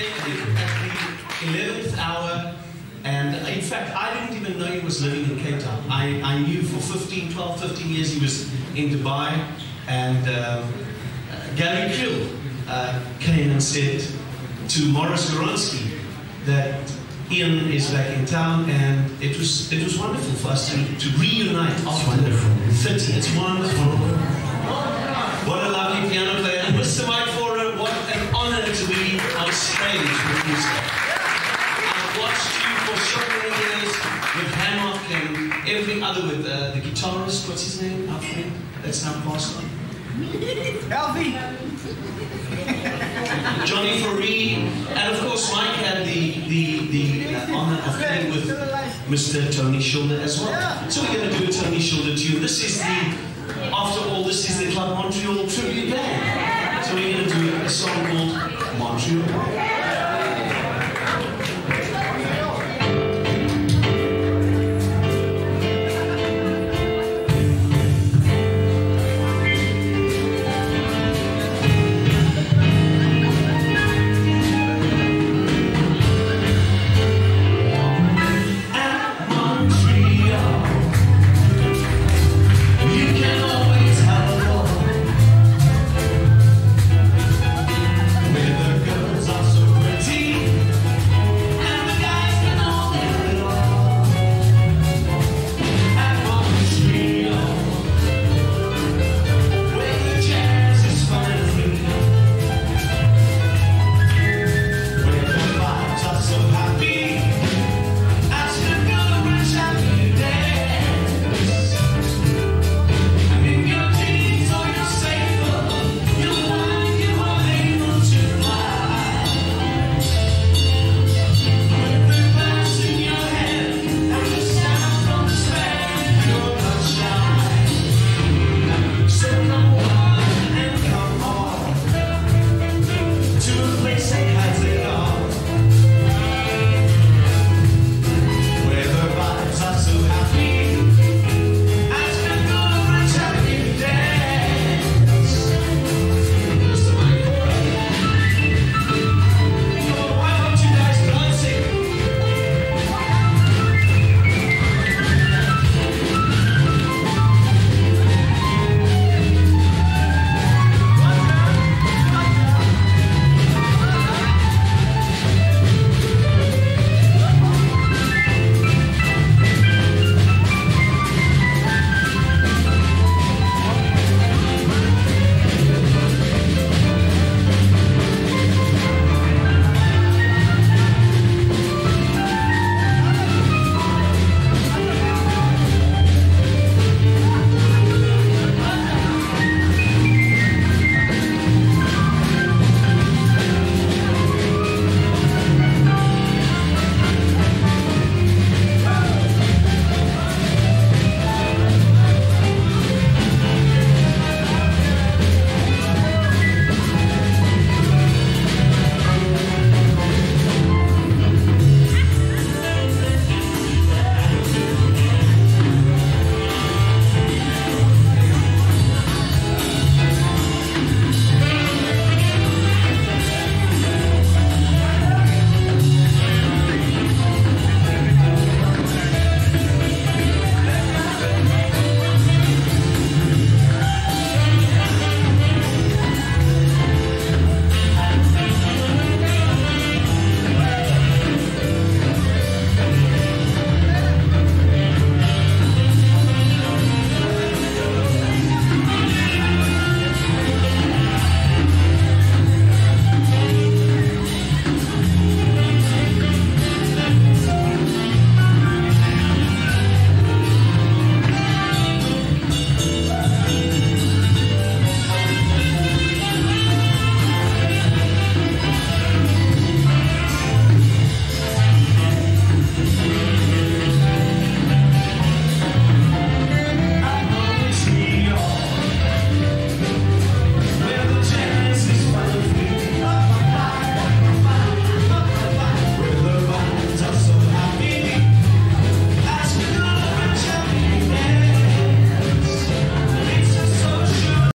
at the 11th hour, and in fact, I didn't even know he was living in Cape Town. I knew for 12, 15 years he was in Dubai, and Gary Kriel came and said to Maurice Gawronsky that Ian is back in town, and it was wonderful for us to reunite after 30. It's wonderful. What a lovely piano player. And Mr. Mike Faure, what an honor to be on stage with you, sir. I've watched you for so many years with Hammock and every other, with the guitarist, what's his name, our friend, that's now passed on. Alfie! Johnny Faure, and of course Mike had the honor of playing with Mr. Tony Schilder as well. So we're going to do a Tony Schilder tune. This is after all, this is the Club Montreal tribute band. So we're going to do a song called Montreal.